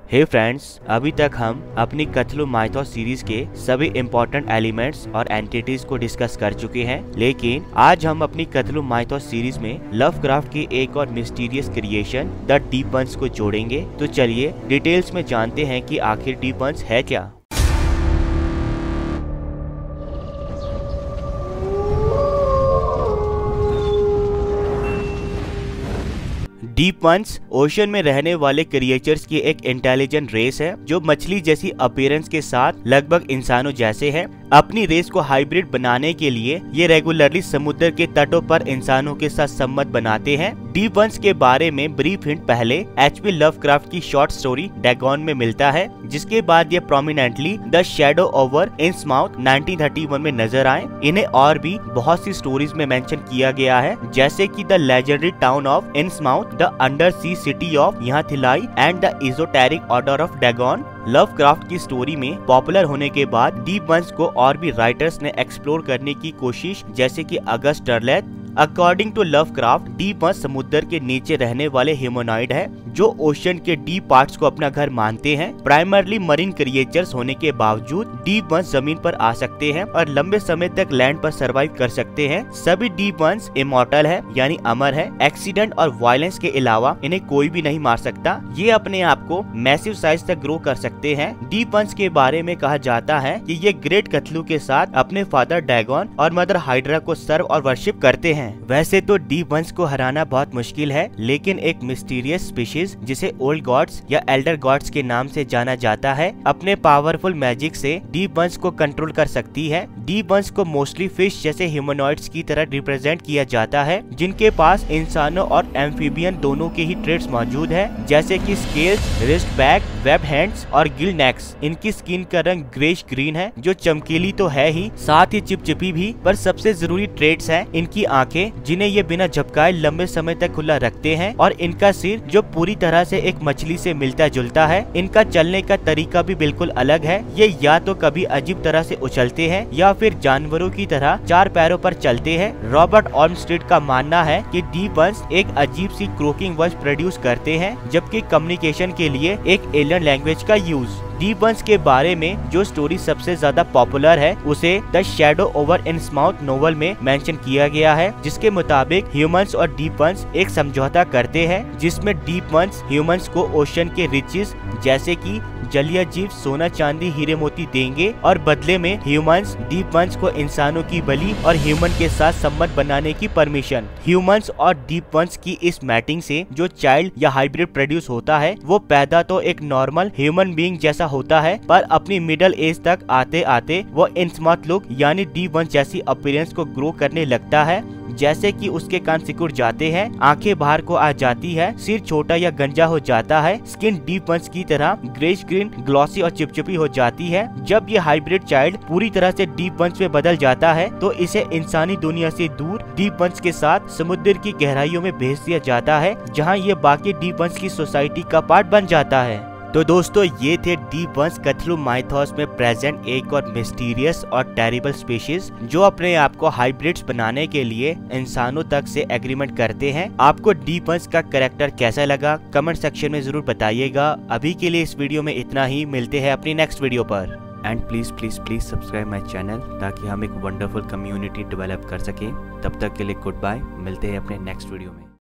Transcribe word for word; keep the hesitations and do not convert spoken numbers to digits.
हे friends, अभी तक हम अपनी कथलू माइथोस सीरीज के सभी इम्पोर्टेंट एलिमेंट्स और एंटिटीज को डिस्कस कर चुके हैं, लेकिन आज हम अपनी कथलू माइथोस सीरीज में लवक्राफ्ट की एक और mysterious creation the deep ones को जोड़ेंगे। तो चलिए डिटेल्स में जानते हैं कि आखिर डीप वंस है क्या। डीप वंस ओशन में रहने वाले क्रिएचर्स की एक इंटेलिजेंट रेस है जो मछली जैसी अपीयरेंस के साथ लगभग इंसानों जैसे है। अपनी रेस को हाइब्रिड बनाने के लिए ये रेगुलरली समुद्र के तटों पर इंसानों के साथ संबंध बनाते हैं। डीप वंस के बारे में ब्रीफ हिंट पहले एच पी लवक्राफ्ट की शॉर्ट स्टोरी डैगन में मिलता है, जिसके बाद ये prominently the shadow over Innsmouth nineteen thirty one में नजर आए। इन्हें और भी बहुत सी स्टोरीज में मेंशन किया गया है, जैसे कि the legendary town of Innsmouth, the under sea city of Yhanthlei and the esoteric order of Dagon. Lovecraft की स्टोरी में पॉपुलर होने के बाद डीप वंस को और भी राइटर्स ने एक्सप्लोर करने की कोशिश, जैसे कि August Derleth. According to Lovecraft, deep ones समुद्र के नीचे रहने वाले ह्यूमनॉइड है जो ओशन के डीप पार्ट्स को अपना घर मानते हैं। प्राइमरली मरीन क्रिएचर्स होने के बावजूद डीप वंस जमीन पर आ सकते हैं और लंबे समय तक लैंड पर सरवाइव कर सकते हैं। सभी डीप वंस इमॉर्टल है, यानी अमर है। एक्सीडेंट और वायलेंस के अलावा इन्हें कोई भी नहीं मार सकता। ये अपने आप को मैसिव साइज तक ग्रो कर सकते हैं। डीप वंस के बारे में कहा जाता है कि ये ग्रेट कथलू के साथ अपने फादर डैगन और मदर हाइड्रा को सर्व और वर्शिप करते हैं। वैसे तो डीप वंस को हराना बहुत मुश्किल है, लेकिन एक मिस्टीरियस स्पीशीज जिसे ओल्ड गॉड्स या एल्डर गॉड्स के नाम से जाना जाता है, अपने पावरफुल मैजिक से डीप वंस को कंट्रोल कर सकती है। डीप वंस को मोस्टली फिश जैसे ह्यूमनॉइड्स की तरह रिप्रेजेंट किया जाता है, जिनके पास इंसानों और एम्फीबियन दोनों के ही ट्रेड्स मौजूद है, जैसे कि scales, wrist back, web hands और गिल नेक्स। इनकी स्किन का रंग ग्रेश ग्रीन है, जो चमकीली तो है ही, साथ ही चिपचिपी भी। पर सबसे जरूरी ट्रेड्स है इनकी आंखें, जिन्हें ये बिना झपकाए लंबे समय तक खुला रखते हैं, और इनका सिर जो पूरी तरह से एक मछली से मिलता जुलता है। इनका चलने का तरीका भी बिल्कुल अलग है। ये या तो कभी अजीब तरह से उछलते हैं या फिर जानवरों की तरह चार पैरों पर चलते हैं। रॉबर्ट ऑर्मस्टेड का मानना है कि डीप वंस एक अजीब सी क्रोकिंग वॉइस प्रोड्यूस करते हैं, जबकि कम्युनिकेशन के लिए एक एलियन लैंग्वेज का यूज। डीप वंस के बारे में जो स्टोरी सबसे ज्यादा पॉपुलर है, उसे the shadow over Innsmouth novel में मेंशन किया गया है, जिसके मुताबिक ह्यूमंस और डीप वंस एक समझौता करते हैं, जिसमें डीप वंस ह्यूमंस को ओशन के रिचेस जैसे कि जलीय जीव, सोना, चांदी, हीरे मोती देंगे, और बदले में ह्यूमंस डीप वंस को इंसानों की बलि और ह्यूमन के साथ संबंध बनाने की परमिशन। ह्यूमंस और डीप वंस की इस मैटिंग से जो चाइल्ड या हाइब्रिड प्रोड्यूस होता है, वो पैदा तो एक नॉर्मल ह्यूमन बीइंग जैसा होता है, पर अपनी मिडिल एज तक आते आते वो इन्समाउथ लुक यानी डीप वंस जैसी अपीयरेंस को ग्रो करने लगता है, जैसे कि उसके कान सिकुड़ जाते हैं, आंखें बाहर को आ जाती है, सिर छोटा या गंजा हो जाता है, स्किन डीप वंस की तरह ग्रेश ग्रीन, ग्लॉसी और चिपचिपी हो जाती है। जब ये हाइब्रिड चाइल्ड पूरी तरह से डीप वंस में बदल जाता है, तो इसे इंसानी दुनिया से दूर डीप वंस के साथ समुद्र की गहराइयों में भेज दिया जाता है, जहाँ ये बाकी डीप वंस की सोसाइटी का पार्ट बन जाता है। तो दोस्तों, ये थे डीप वंस कथलू माइथोस में प्रेजेंट एक और मिस्टीरियस और टेरिबल स्पीशीज, जो अपने आप को हाइब्रिड्स बनाने के लिए इंसानों तक से एग्रीमेंट करते हैं। आपको डीप वंस का कैरेक्टर कैसा लगा, कमेंट सेक्शन में जरूर बताइएगा। अभी के लिए इस वीडियो में इतना ही, मिलते हैं अपनी नेक्स्ट वीडियो पर। And please please please subscribe my channel, ताकि हम एक वंडरफुल कम्युनिटी डेवलप कर सकें। तब तक के लिए गुड बाय, मिलते हैं अपने नेक्स्ट वीडियो में।